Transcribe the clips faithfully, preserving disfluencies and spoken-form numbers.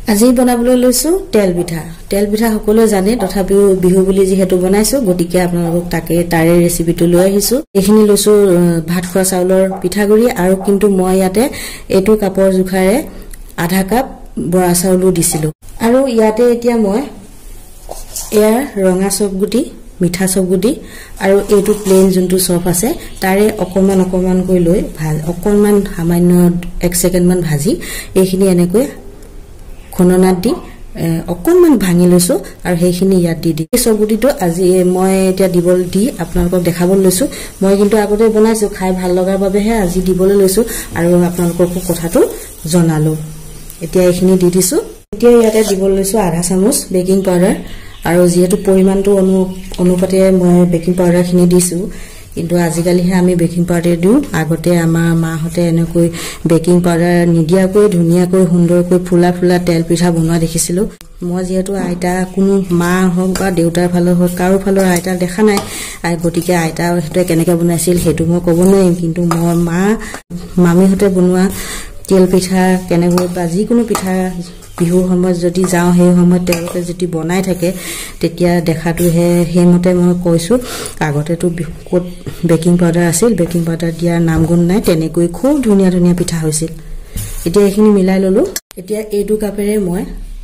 আজি বনাবলৈ লৈছো তেল পিঠা তেল পিঠা সকলো জানে তথাপিও বিহু বুলি যেহেতু বনাইছো গটিকে আপোনালোকক তাকে তাৰে ৰেচিপিটো লৈ আহিছো এখিনি লৈছো ভাত খোৱা চাউলৰ পিঠাগুৰি আৰু কিন্তু মই ইয়াতে এটো কাপৰ জুখাৰে আধা কাপ বৰা চাউলও দিছিলো আৰু ইয়াতে এতিয়া মই এয়া ৰঙা চবগুটি মিঠা চবগুটি আৰু এটো প্লেন যোনটো চপ আছে তাৰে অকমান অকমান কৈ লৈ ভাল অকমান সামান্য এক সেকেন্ড মান ভাজি এখিনি এনেকৈ খননাত দি অকমান ভাঙি লৈছো আৰু সেইখিনি ইয়াত দি দি চবগুটিটো আজি মই এতিয়া দিবল দি আপোনালোকক দেখাবলৈ লৈছো মই কিন্তু আগতে বনাইছো খাই ভাল লগাৰ বাবেহে আজি দিবলৈ লৈছো আৰু আপোনালোকক কথাটো জনালো এতিয়া এখিনি দি দিছো এতিয়া ইয়াতে দিবল লৈছো আধা চামুচ বেকিং পাউডাৰ আৰু যেহেতু পৰিমাণটো অনু অনুপাতে মই বেকিং পাউডাৰ খিনি দিছো কিন্তু আজিকালিহে আমি বেকিং পাউডাৰ দিও আগতে আমাৰ মাহতে এনেকৈ বেকিং পাউডাৰ নিদিয়াকৈ ধুনিয়াকৈ সুন্দৰকৈ ফুলা ফুলা তেল পিঠা বনোৱা দেখিছিলো মই যেহেতু আইতা কোনো মা হওক বা দেউতাৰ ফালৰ হওক কাৰো ফালৰ আইতা দেখা নাই আই গটিকে আইতা হেতে কেনেকৈ বনাইছিল হেতু মই ক'ব নোৱাৰিম কিন্তু মই মা মামিহতে বনোৱা তেল পিঠা কেনেকৈ বা যিকোনো পিঠা বিহু সময়ত যদি যাও সেই সময়ত তেওঁলোকে যদি বনাই থাকে তেতিয়া দেখাটো হে হেমতে মই কৈছো আগতে তো কোট বেকিং পাউডাৰ আছিল বেকিং পাউডাৰ দিয়াৰ নাম গুণ নাই তেনেকৈ খুব ধুনিয়া ধুনিয়া পিঠা হৈছিল এতিয়া এখিনি মিলাই ললো এতিয়া এইটো কাপেৰে মই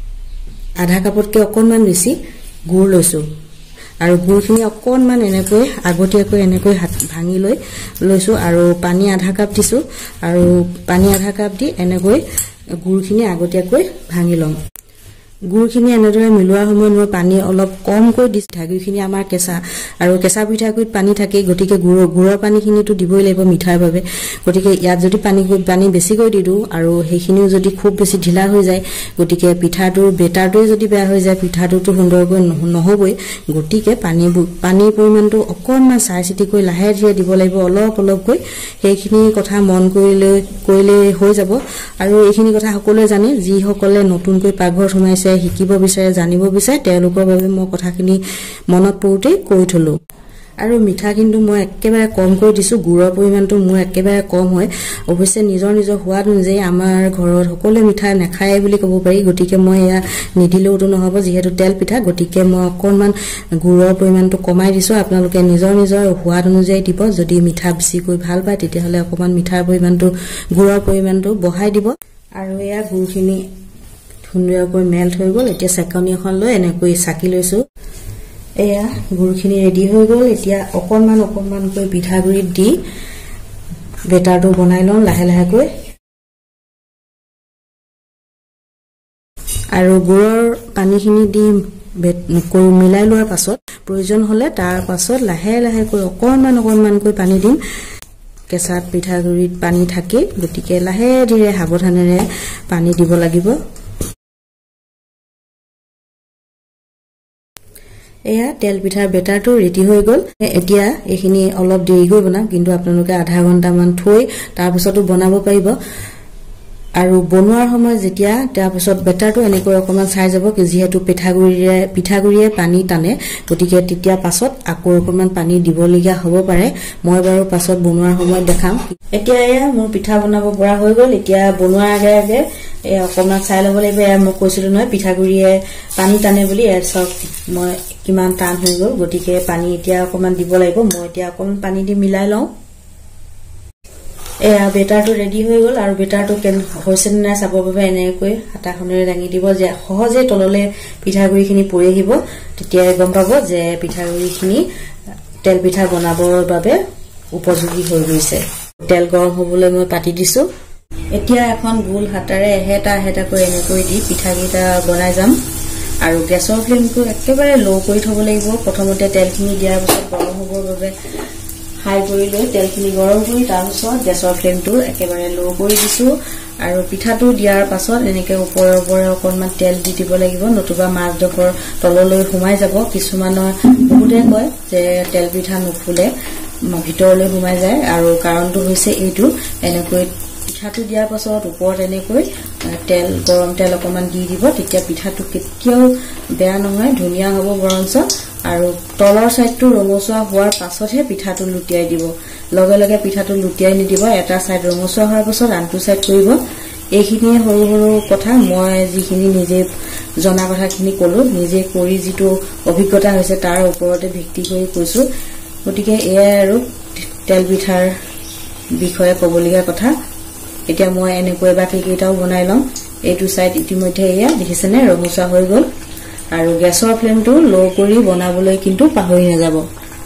আধা কাপতকৈ অকনমান বেছি গুৰ লৈছো আৰু গুৰখিনি অকনমান এনেকৈ আগতীয়াকৈ এনেকৈ ভাঙি লৈ লৈছো আৰু পানী আধা কাপ দিছো আৰু পানী আধা কাপ দি এনেকৈ গুৰখিনি আগতীয়াকৈ ভাঙি লম গুৰখিনি এনেদৰে মিলোৱা সময়ত মই পানী অলপ কমকৈ দি ঢাকিখিনি আমাৰ কেঁচা আৰু কেঁচা পিঠাগুৰিত পানী থাকে গটিকে গুৰ গুৰৰ পানীখিনিটো দিবই লাগিব মিঠাৰ বাবে গটিকে ইয়াত যদি পানী পানী বেছিকৈ দি দিও আৰু সেইখিনিও যদি খুব বেছি ঢিলা হৈ যায় গটিকে পিঠাটোৰ বেটাৰটোই যদি বেয়া হৈ যায় পিঠাটোতো সুন্দৰকৈ নহবই গটিকে পানী পানীৰ পৰিমাণটো অকনমান চাই চিতিকৈ লাহে ধীৰে দিব লাগিব অলপ অলপকৈ সেইখিনি কথা মন কৰিলে কৰিলে হৈ যাব আৰু এইখিনি কথা সকলোৱে জানে যি সকলে নতুনকৈ পাকঘৰ সোমাইছে শিকিব বিচাৰে জানিব বিচাৰে তেওঁলোকৰ বাবে মই কথাখিনি মনত পৰোতে কৈ থলো আৰু মিঠা কিন্তু মই একেবাৰে কম কৰি দিছো গুৰৰ পৰিমাণটো মোৰ একেবাৰে কম হয় অৱশ্যে নিজৰ নিজৰ সোৱাদ অনুযায়ী আমাৰ ঘৰত সকলো মিঠা নাখায় বুলি ক'ব পাৰি গটিকে মই ইয়া নিদিলেওটো নহব যেহেতু তেল পিঠা গটিকে মই অকনমান গুৰৰ পৰিমাণটো কমাই দিছো আপোনালোকে নিজৰ নিজৰ সোৱাদ অনুযায়ী দিব যদি মিঠা বেছিকৈ ভাল পায় তেতিয়াহলে অকমান মিঠাৰ পৰিমাণটো গুৰৰ পৰিমাণটো বঢ়াই দিব আৰু ইয়া গুৰখিনি সুন্দৰকৈ মেল্ট হৈ গল এতিয়া চাকনি এখন লৈ এনেকৈ চাকি লৈছো এয়া গুৰখিনি ৰেডি হৈ গল এতিয়া অকনমান অকনমানকৈ পিঠাগুৰিত দি বেটাৰটো বনাই লওঁ লাহে লাহেকৈ আৰু গুৰৰ পানীখিনি দি কৈ মিলাই লোৱাৰ পাছত প্ৰয়োজন হলে তাৰ পাছত লাহে লাহেকৈ অকনমান অকনমানকৈ পানী দিম কেঁচা পিঠাগুৰিত পানী থাকে গটিকে লাহে ধীৰে সাৱধানেৰে পানী দিব লাগিব এয়া তেল পিঠাৰ বেটাৰটো ৰেডি হৈ গল এতিয়া এখিনি অলপ দেৰিকৈ বনাম কিন্তু আপোনালোকে আধা ঘণ্টা মান থৈ তাৰ পিছতো বনাব পাৰিব আৰু বনোৱাৰ সময় যেতিয়া তাৰ পিছত বেটাৰটো এনেকৈ অকমান চাই যাব কি যেহেতু পিঠাগুৰিৰে পিঠাগুৰিয়ে পানী টানে গটিকে তেতিয়া পাছত আকৌ অকমান পানী দিবলগীয়া হ'ব পাৰে মই বাৰু পাছত বনোৱাৰ সময় দেখাম এতিয়া এয়া মোৰ পিঠা বনাব পৰা হৈ গল এতিয়া বনোৱাৰ আগে আগে এ অকমান চাই ল'ব লাগিব এয়া মই কৈছিলো নহয় পিঠাগুৰিয়ে পানী টানে বুলি এৰ সব মই কিমান টান হৈ গল গটিকে পানী এতিয়া অকমান দিব লাগিব মই এতিয়া অকমান পানী দি মিলাই লওঁ এয়া বেটাৰটো ৰেডি হৈ গল আৰু বেটাৰটো কেন হৈছে না চাবৰ বাবে এনেকৈ হাতাখনেৰে দাঙি দিব যে সহজে তললে পিঠাগুৰিখিনি পৰি আহিব তেতিয়া গম পাব যে পিঠাগুৰিখিনি তেল পিঠা বনাবৰ বাবে উপযোগী হৈ গৈছে তেল গৰম হ'বলৈ মই পাতি দিছো এতিয়া এখন গোল হাতাৰে হেটা হেটা কৰি এনেকৈ দি পিঠাগিটা বনাই যাম আৰু গেছৰ ফ্লেমটো একেবাৰে লো কৰি থব লাগিব প্ৰথমতে তেলখিনি দিয়াৰ পিছত গৰম হ'বৰ বাবে হাই কৰি লৈ তেলখিনি গৰম কৰি তাৰ পিছত গেছৰ ফ্লেমটো একেবাৰে লো কৰি দিছো আৰু পিঠাটো দিয়াৰ পাছত এনেকৈ ওপৰৰ ওপৰে অকনমান তেল দি দিব লাগিব নতুবা মাছডোখৰ তললৈ সোমাই যাব কিছুমানৰ বহুতে কয় যে তেল পিঠা নুফুলে ভিতৰলৈ সোমাই যায় আৰু কাৰণটো হৈছে এইটো এনেকৈ পিঠাটো দিয়াৰ পাছত ওপৰত এনেকৈ তেল গৰম তেল অকমান দি দিব তেতিয়া পিঠাটো কেতিয়াও বেয়া নহয় ধুনিয়া হ'ব বৰঞ্চ আৰু তলৰ সাইডটো ৰঙচুৱা হোৱাৰ পাছতহে পিঠাটো লুটিয়াই দিব লগে লগে পিঠাটো লুটিয়াই নিদিব এটা সাইড ৰঙচুৱা হোৱাৰ পাছত আনটো সাইড কৰিব এইখিনিয়ে সৰু সৰু কথা মই যিখিনি নিজে জনা কথাখিনি কলো নিজে কৰি যিটো অভিজ্ঞতা হৈছে তাৰ ওপৰতে ভিত্তি কৰি কৈছো গতিকে এয়াই আৰু তেল পিঠাৰ বিষয়ে কবলীয়া কথা এতিয়া মই এনেকৈ বাকি কেইটাও বনাই লম এইটো সাইড ইতিমধ্যে এয়া দেখিছেনে ৰঙচুৱা হৈ গল আৰু গ্যাসৰ ফ্লেমটো লো কৰি বনাবলৈ কিন্তু পাহৰি নাযাব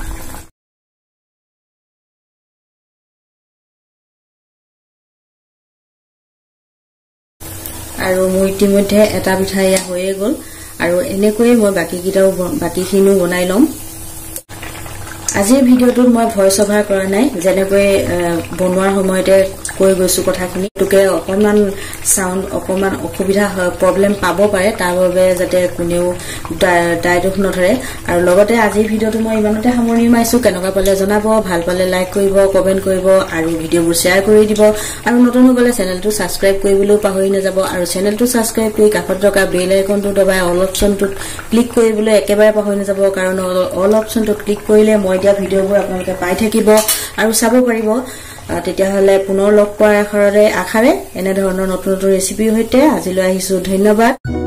আৰু মই ইতিমধ্যে এটা পিঠা ইয়া হৈয়ে গল আৰু এনেকৈ মই বাকি কেইটাও বাকিখিনিও বনাই লম আজিৰ ভিডিওটোত মই ভয়েস ওভাৰ কৰা নাই যেনেকৈ বনোৱাৰ সময়তে কৈ গৈছো কথাখিনি তোকে অকমান সাউন্ড অকমান অসুবিধা প্ৰবলেম পাব পাৰে তাৰ বাবে যাতে কোনেও ডাইৰেক্ট নধৰে আৰু লগতে আজিৰ ভিডিওটো মই ইমানতে সামৰণি মাৰিছো কেনেকুৱা পালে জনাব ভাল পালে লাইক কৰিব কমেন্ট কৰিব আৰু ভিডিওবোৰ শেয়াৰ কৰি দিব আৰু নতুন হ'লে চেনেলটো সাবস্ক্ৰাইব কৰিবলৈ পাহৰি নাযাব আৰু চেনেলটো সাবস্ক্ৰাইব কৰি কাষত থকা বেল আইকনটো দবাই অল অপচনটোত ক্লিক কৰিবলৈ একেবাৰে পাহৰি নাযাব কাৰণ অল অপচনটোত ক্লিক কৰিলে মই দিয়া ভিডিওবোৰ আপোনালোকে পাই থাকিব আৰু চাব পাৰিব তেতিয়া হলে পুনৰ লগ পোৱাৰ আশাৰে আশাৰে এনে ধৰণৰ নতুন নতুন ৰেচিপিৰ সৈতে আজিলৈ আহিছো ধন্যবাদ